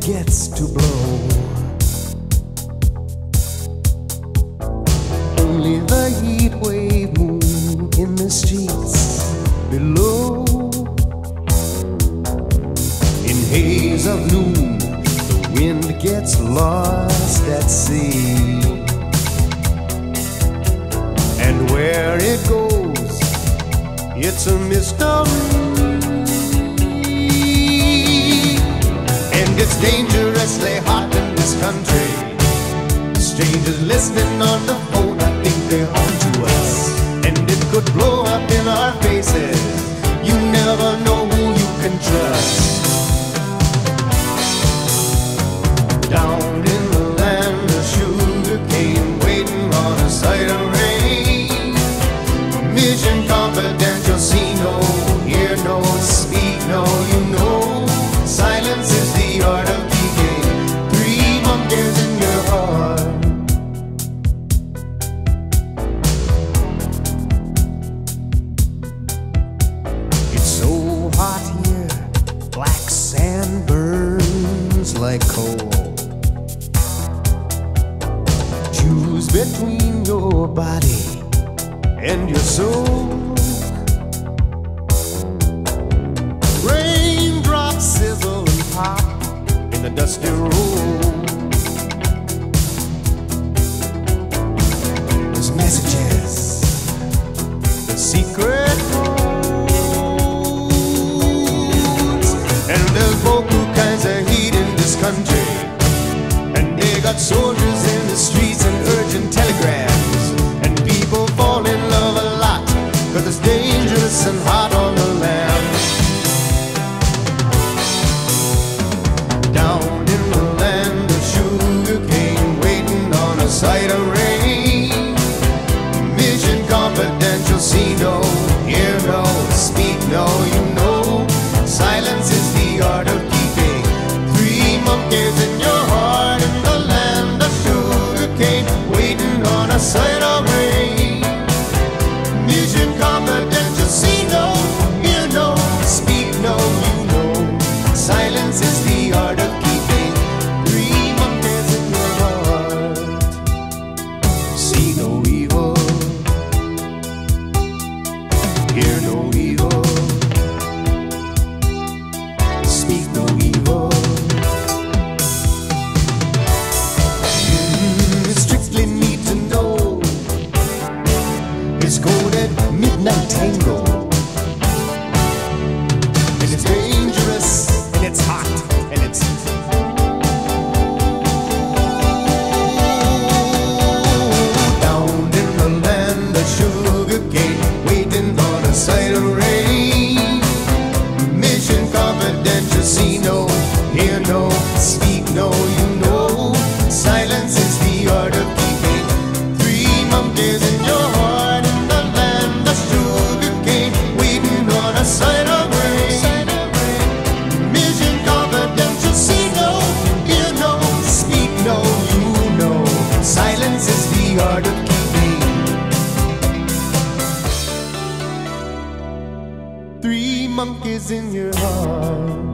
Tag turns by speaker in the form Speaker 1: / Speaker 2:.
Speaker 1: gets to blow. Only the heat wave moon in the streets below. In haze of noon, the wind gets lost at sea. And where it goes, it's a mystery. And it's dangerously hot in this country. Strangers listening on the phone, I think they're on to us. And it could blow up in our faces. You never know who you can trust. Down in the land of sugar cane, waiting on a sight of rain. Mission confidential, see no, hear no, speak no, you know. Silence is the art of keeping 3 monkeys in your heart. It's so hot here, black sand burns like coal. Choose between your body and your soul. Raindrops sizzle and pop in the dusty road. There's messages, the secret codes, and there's vocal kinds of heat in this country. And they got soldiers in the streets and urgent telegrams. And people fall in love a lot, 'cause it's dangerous and hot on the land. Down in the land of sugar cane, waiting on a sight of rain. Mission confidential, see no, hear no, speak no, you know. Silence is the art of keeping 3 monkeys in your heart. In the land of sugar cane, waiting on a sight of rain. Mission confidential, see no, hear no, speak no, you know. Silence is the art of keeping 3 monkeys in your heart. See no evil, hear no evil, speak no evil. You strictly need to know it's coded midnight tango. And it's dangerous, and it's hot, and it's down in the land of sugar cane, waiting on a sight of rain. Mission confidential, see no, hear no, speak no, you know. Silence is the art of keeping 3 monkeys in your heart. In the land of sugar cane, waiting on a sight of rain. Mission confidential, see no, hear no, speak no, you know. Silence is the art of keeping 3 monkeys in your heart.